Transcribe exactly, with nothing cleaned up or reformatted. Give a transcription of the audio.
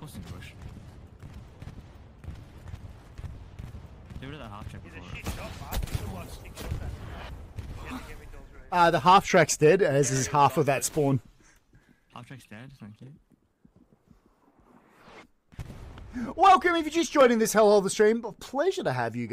Pussy push. Get rid of that half track before. He's a shit shot, Mark. You should like stick shot that. You have to get me kills ready. Uh, the half track's dead, as is half of that spawn. Half track's dead, thank you. Welcome if you're just joining this hellhole of the stream. Pleasure to have you guys.